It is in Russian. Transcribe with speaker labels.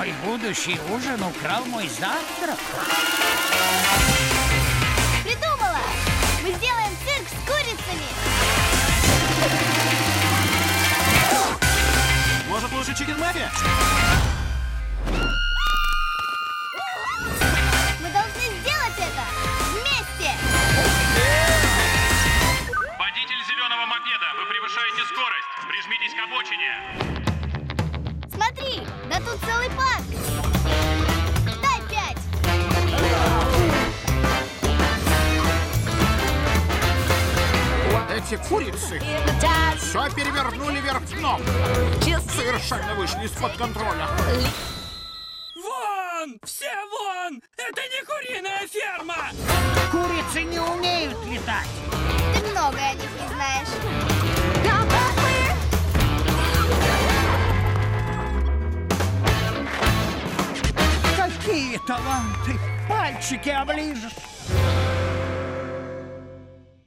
Speaker 1: Твой будущий ужин украл мой завтрак.
Speaker 2: Придумала! Мы сделаем цирк с курицами!
Speaker 3: Может, лучше чикен-мафия?
Speaker 2: Мы должны сделать это вместе!
Speaker 4: Водитель зеленого мопеда, вы превышаете скорость. Прижмитесь к обочине.
Speaker 2: Смотри, да тут целый парк! Дай 5!
Speaker 5: Эти курицы все перевернули вверх дном. Совершенно вышли из-под контроля.
Speaker 6: Вон! Все вон! Это не куриная ферма!
Speaker 1: Курицы не умеют летать.
Speaker 2: Ты многое о них не знаешь.
Speaker 1: Какие таланты! Пальчики оближешь.